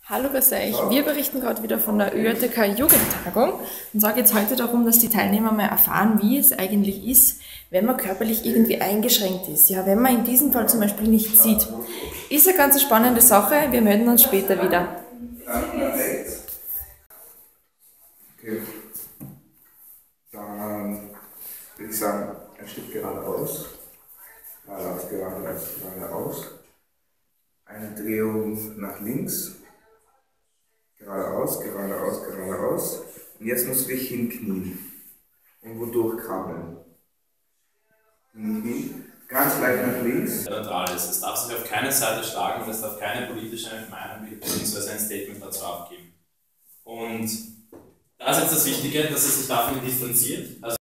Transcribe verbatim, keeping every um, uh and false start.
Hallo, grüß euch. Wir berichten gerade wieder von der Ö J T K-Jugendtagung. Und zwar geht es heute darum, dass die Teilnehmer mal erfahren, wie es eigentlich ist, wenn man körperlich irgendwie eingeschränkt ist. Ja, wenn man in diesem Fall zum Beispiel nicht sieht. Ist eine ganz spannende Sache. Wir melden uns später wieder. Okay. Dann würde ich sagen, ein Stück geradeaus, geradeaus, geradeaus, geradeaus. Eine Drehung nach links. Geradeaus, geradeaus, geradeaus. Und jetzt musst du dich hinknien. Irgendwo durchkrabbeln. Hinknien. Ganz leicht nach links. Neutral ist. Es darf sich auf keine Seite schlagen und es darf keine politische Meinung bzw. ein Statement dazu abgeben. Und da ist jetzt das Wichtige, dass es sich davon distanziert. Also